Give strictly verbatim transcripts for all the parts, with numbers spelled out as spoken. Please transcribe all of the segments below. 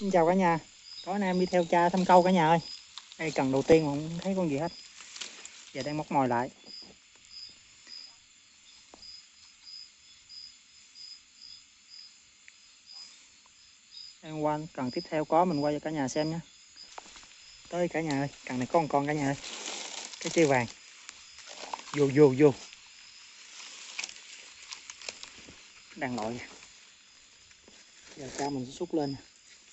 Xin chào cả nhà. Tối nay em đi theo cha thăm câu cả nhà ơi. Đây cần đầu tiên mà không thấy con gì hết. Giờ đang móc mồi lại. Em qua cần tiếp theo có mình quay cho cả nhà xem nhé. Tới cả nhà ơi, cần này có một con cả nhà ơi. Cái chê vàng. Vô vô vô. Đang lội. Giờ cha mình sẽ xúc lên.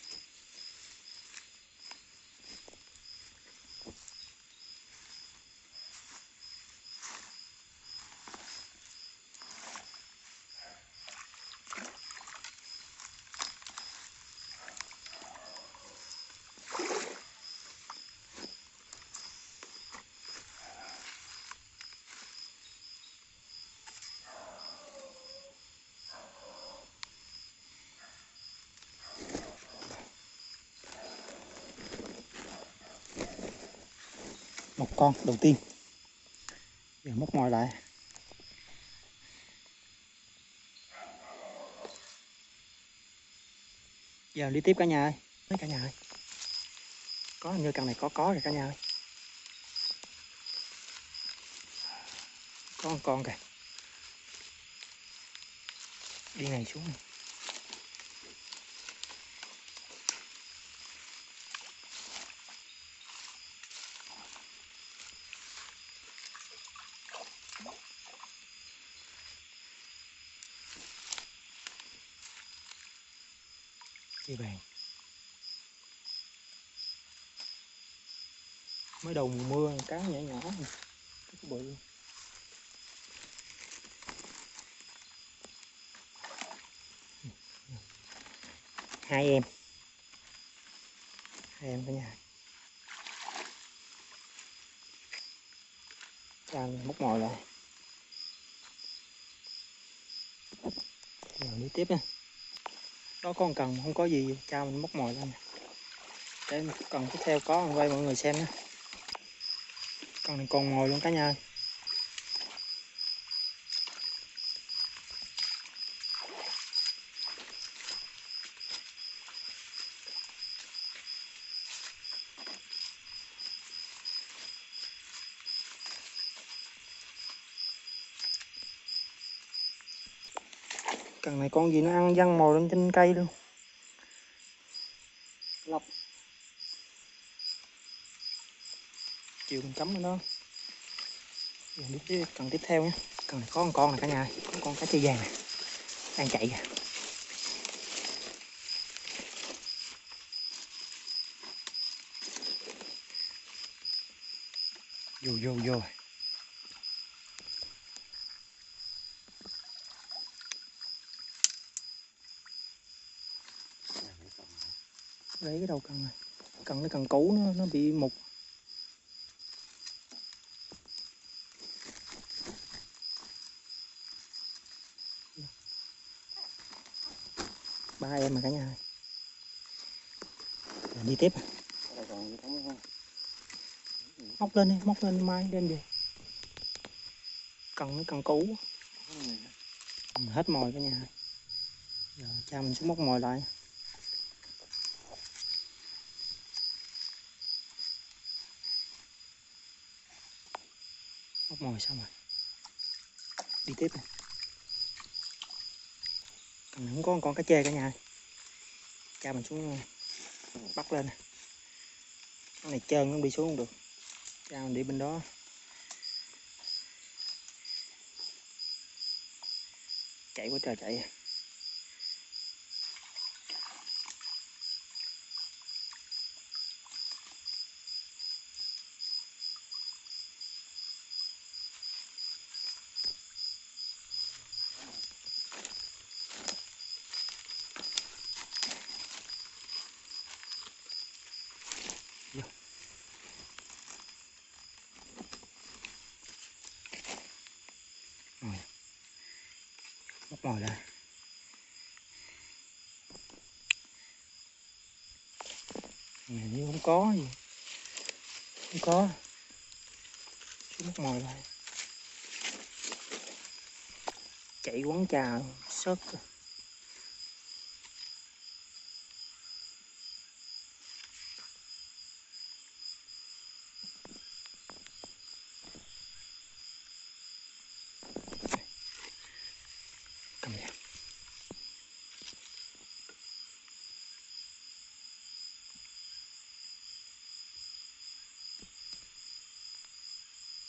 Một con đầu tiên. Giờ móc mồi lại. Giờ đi tiếp cả nhà ơi. Tới cả nhà ơi. Có hình như cần này có có rồi cả nhà ơi. Có một con kìa. Đi này xuống này. Chê vàng. Mới đầu mùa mưa cá nhỏ nhỏ này. Cái bự. Hai em. Hai em cả nhà. Cha móc mồi lại. Rồi đi tiếp nha. Đó con cần không có gì, cha mình móc mồi lên. Để cần tiếp theo có mình quay mọi người xem nhé. Cần này còn ngồi luôn cả nhà ơi. Cần này con gì nó ăn văng mồi lên trên cây luôn. Lọc. Chiều mình cắm ở đó. Giờ đi tiếp cần tiếp theo nhé. Cần này có một con này cả nhà ơi. Có con cá chê vàng này. Đang chạy kìa. Vô vô vô. Lấy cái đầu cần này. Cần cái cần cũ nó, nó bị mục. Ba em mà cả nhà ơi. Rồi đi tiếp. Móc lên đi, móc lên mai đem về. Cần cái cần cũ. Hết mồi cả nhà ơi. Giờ cha mình xuống móc mồi lại. Móc mồi xong rồi. Đi tiếp này. Cần này không có con cá chê cả nhà. Cha mình xuống bắt lên nè. Con này trơn nó đi xuống không được. Cha mình đi bên đó. Chạy quá trời chạy. Vô. Rồi. Móc mồi ra. Hình như không có gì. Không có. Xuống móc mồi lại. Chạy quán trà sớt.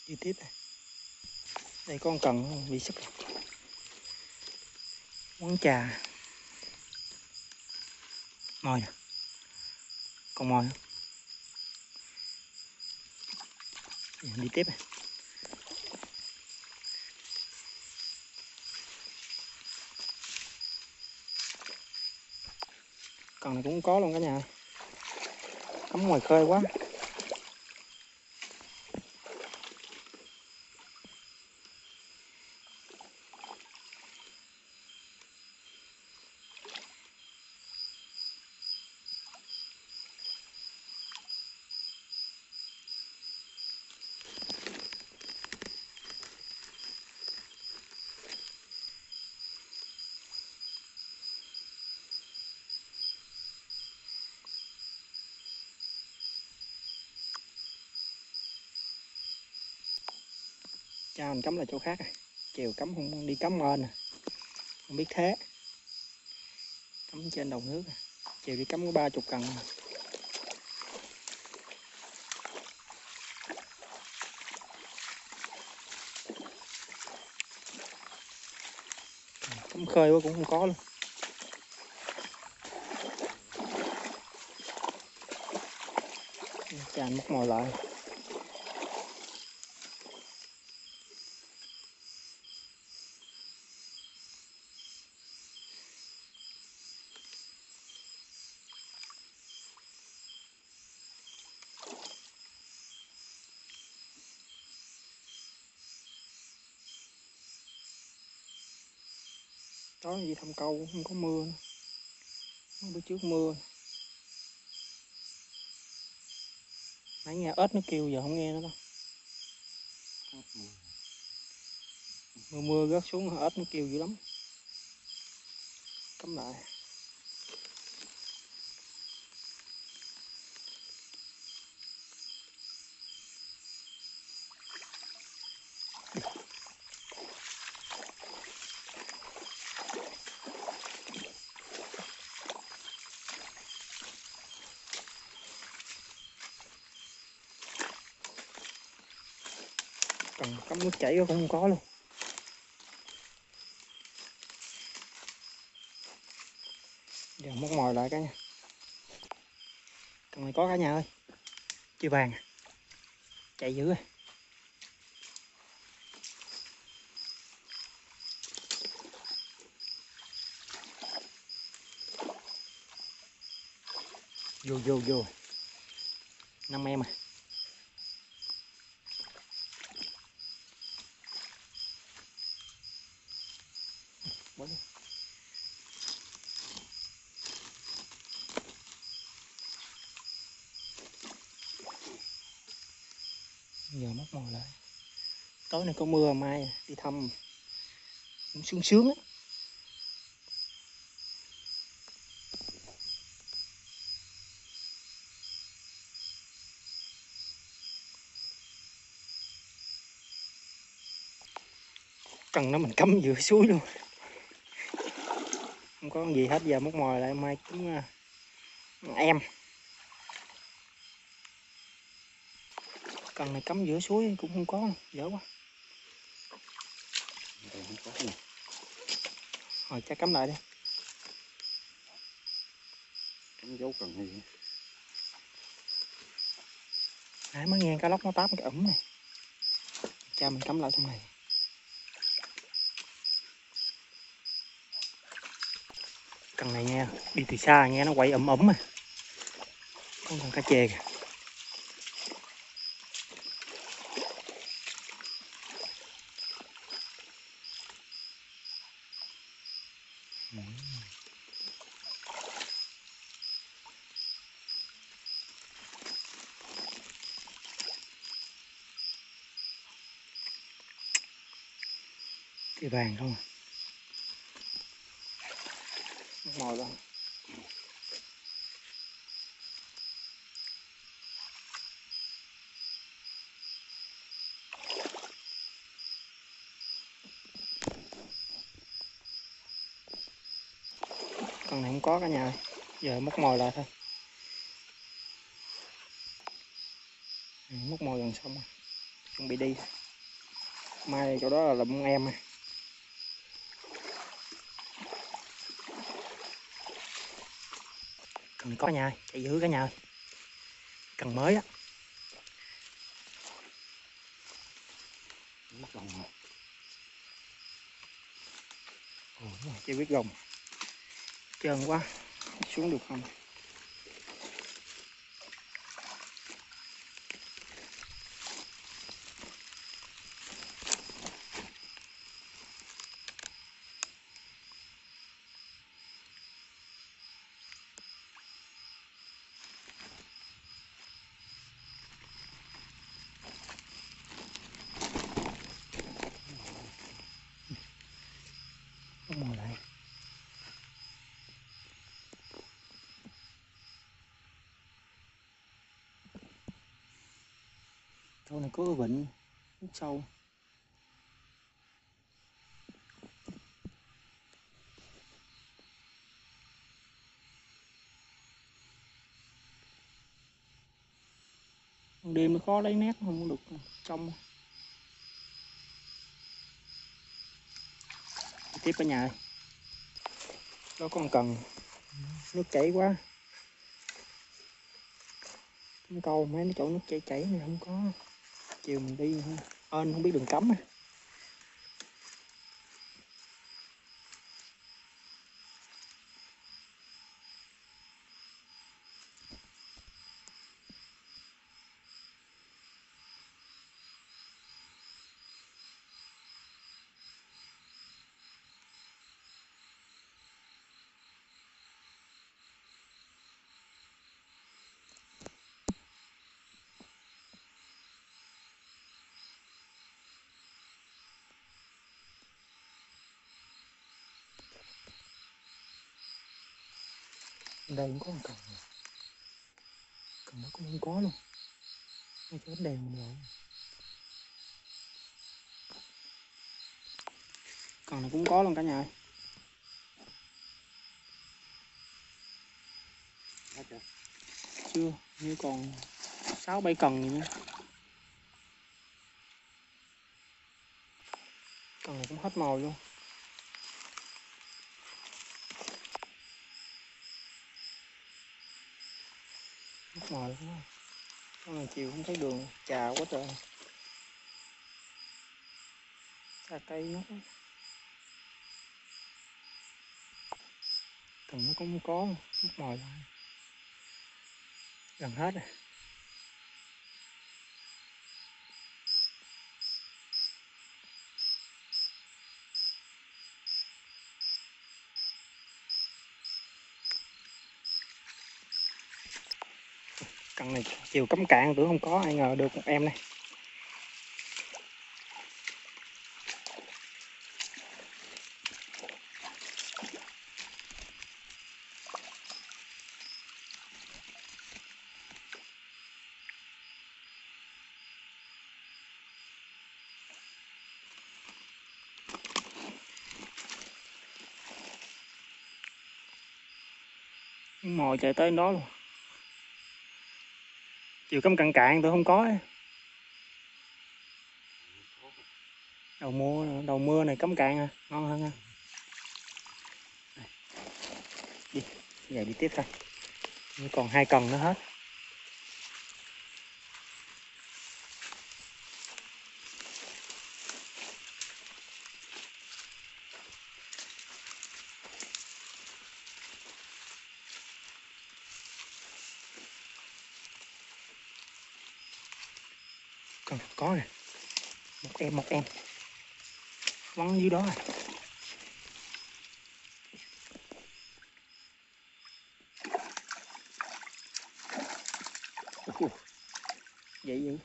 Đi tiếp này. Đây con cần bị sức. Quán trà. Mồi nè. Con mồi. Đi tiếp này. Cần này cũng có luôn cả nhà. Cắm ngoài khơi quá. Cha mình cắm là chỗ khác rồi. Chiều cắm không đi cắm ên à. Không biết thế. Cắm trên đầu nước. Chiều đi cắm có ba chục cần. Cắm khơi quá cũng không có luôn. Cha mất mồi lại. Tối gì thăm câu không có mưa nữa. Bữa trước mưa. Nãy nghe ếch nó kêu giờ không nghe nữa đâu. Mưa mưa rớt xuống ếch nó kêu dữ lắm. Cắm lại. Cần cắm nước chảy cũng không có luôn. Giờ móc mồi lại cái nha. Cần này có cả nhà ơi. Chì vàng. Chạy dữ rồi. Vô vô vô. Năm em à. Giờ móc mồi lại. Tối nay có mưa mai đi thăm cũng sướng sướng á. Cần nó mình cắm giữa suối luôn. Không có gì hết, giờ móc mồi lại mai cũng uh, em. Cần này cắm giữa suối cũng không có, dở quá. Rồi chắc cắm lại đi. Cắm dấu cần gì? Nãy mới nghe cá lóc nó táp cái ẩm này. Cha mình cắm lại trong này. Cần này nghe, đi từ xa nghe nó quậy ẩm ẩm à. Con con cá chê kìa. Cái vàng không à. Mồi lên. Con này không có cả nhà. Giờ móc mồi lại thôi. Móc mồi gần xong rồi. Chuẩn bị đi. Mai chỗ đó là lụm em à. Cần có nhà ơi, chạy giữ cả nhà ơi. Cần mới á. Còn rồi. Ồ, chưa biết gồng. Trơn quá. Xuống được không? Có mồi lại. Chỗ này có cái vịnh nước sâu. Đêm nó khó lấy nét, không được trong. Đi tiếp cả nhà ơi. Đó con cần. Nước chảy quá. Không câu mấy cái chỗ nước chảy chảy này không có. Chiều mình đi không, ơn không biết đường cấm à. Đây cũng có một cần. Cần nó cũng không có luôn. Ngay chỗ đèn mình rồi. Cần này cũng có luôn cả nhà ơi. Hết chưa? Chưa, như còn sáu bảy cần gì nha. Cần này cũng hết mồi luôn. Hết mồi luôn á. Con này chiều không thấy đường, chà quá trời. Xa cây nó quá. Cần nó cũng không có luôn, mất mồi lại. Gần hết rồi. Cần này chiều cắm cạn tưởng không có, ai ngờ được một em này. Mồi chạy tới đó luôn. Chiều cắm cạn cạn tôi không có ấy. Đầu mưa, đầu mưa này cắm cạn à, ngon hơn ha. Đi, giờ đi tiếp thôi. Còn hai cần nữa hết. Cần có nè. Một em, một em. Vắng dưới đó à. Uh, vậy vậy.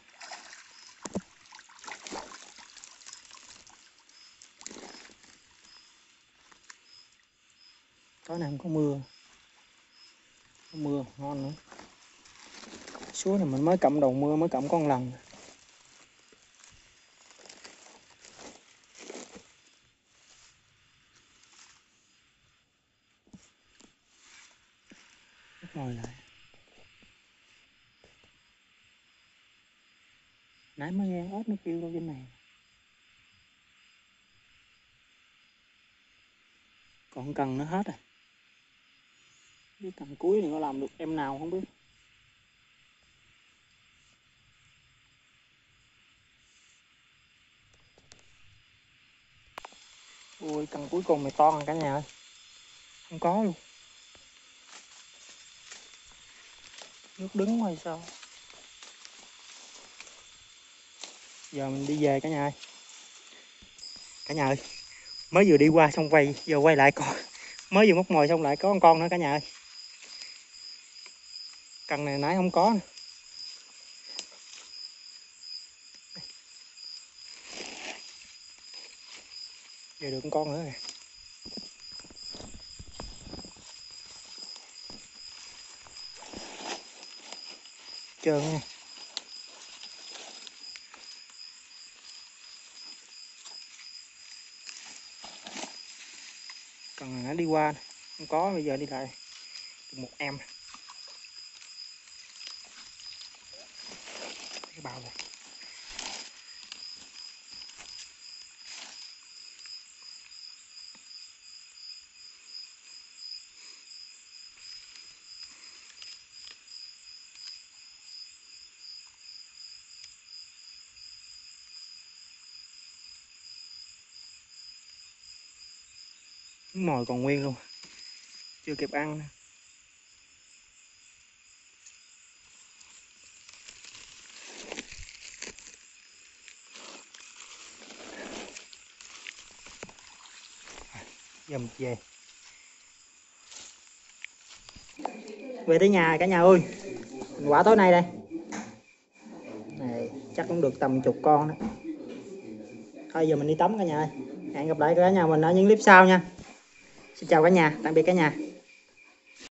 Tối nay không có mưa. Có mưa ngon nữa. Suối này mình mới cặm đầu mưa, mới cặm con lần. Ngồi lại. Nãy mới nghe ớt nó kêu đâu trên này. Còn cần nó hết rồi. Cái cần cuối này có làm được em nào không biết. Ui, cần cuối cùng mày to rồi cả nhà ơi. Không có luôn. Nước đứng hay sao? Giờ mình đi về cả nhà ơi. Cả nhà ơi, mới vừa đi qua xong quay, giờ quay lại coi. Mới vừa móc mồi xong lại có con con nữa cả nhà ơi. Cần này nãy không có nè. Giờ được con con nữa kìa. Trơn nha. Cần này nó đi qua nè. Không có, bây giờ đi lại được một em. Cái bao này. Mồi còn nguyên luôn, chưa kịp ăn nữa. Giờ mình về về tới nhà cả nhà ơi. Quả tối nay đây này chắc cũng được tầm chục con đó. Thôi giờ mình đi tắm cả nhà ơi. Hẹn gặp lại cả nhà mình ở những clip sau nha. Xin chào cả nhà, tạm biệt cả nhà.